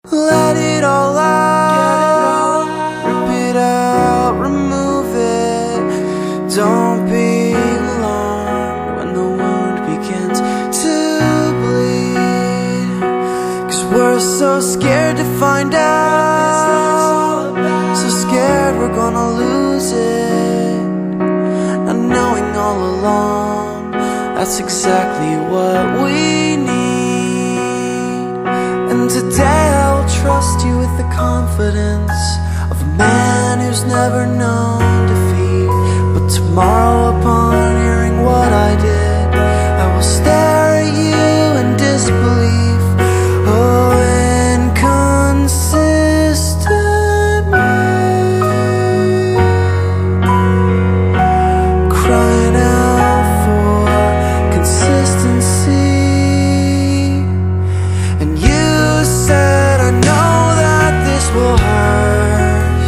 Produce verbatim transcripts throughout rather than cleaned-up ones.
Let it all out, rip it out, remove it. Don't be alarmed when the wound begins to bleed, 'cause we're so scared to find out, so scared we're gonna lose it. Not knowing all along, that's exactly what we need. And today I'll trust you with the confidence of a man who's never known defeat. But tomorrow, upon hearing what I did, I will stare at you in disbelief. Oh, inconsistent me, crying out for consistency. And you said, I know that this will hurt,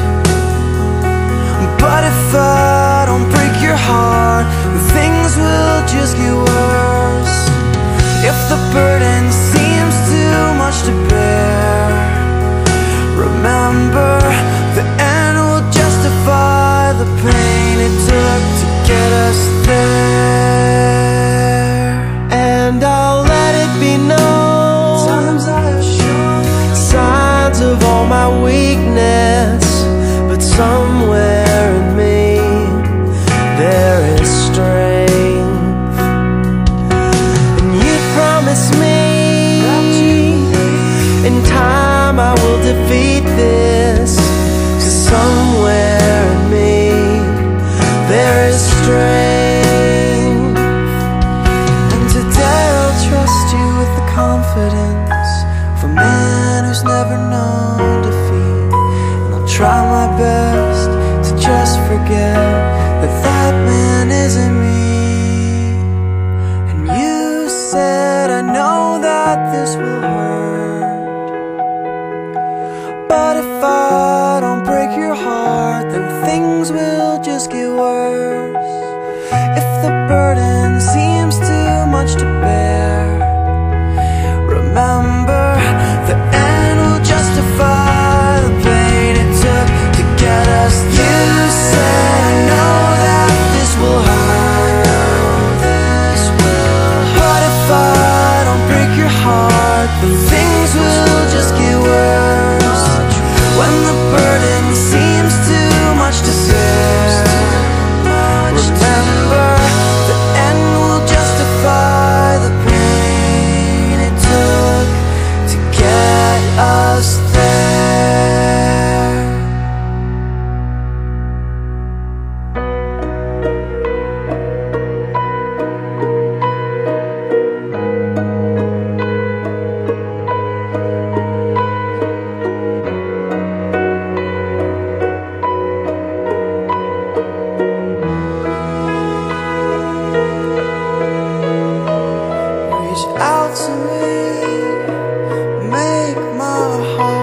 but if I don't break your heart, things will just get worse. If the burden seems too much to bear, remember, the end will justify the pain it took to get us there. And I'll let it be known, times I have shown signs of all my weakness, but somewhere in me there is strength. And you promised me in time I will defeat this, 'cause somewhere in me there is strength. And today I'll trust you with the confidence of a man who's never known defeat. And I'll try my best to just forget that that man isn't me. And you said, I know that this will hurt, but if I don't break your heart, then things will just get worse. If the burden seems too much to bear, remember, the end will justify the pain it took to get us there. You said, I know that this will hurt, but if I don't break your heart, then things will just get worse. When the burden seems too much to bear, remember, the end will justify the pain it took to get us there. Reach out to me, make my heart